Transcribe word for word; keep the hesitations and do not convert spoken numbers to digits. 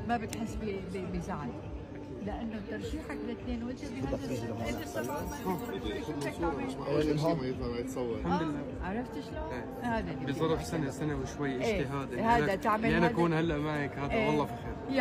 ما بتحس بزعل، لانه ترشيحك لاثنين وانت بهذا السبعه الهام يطلع يتصور. الحمد لله. عرفت شلون؟ هذا بظرف سنه سنه وشوي إيه. اجتهاد هذا تعمل يعني انا هذا. اكون هلا معك هذا إيه. والله فخر.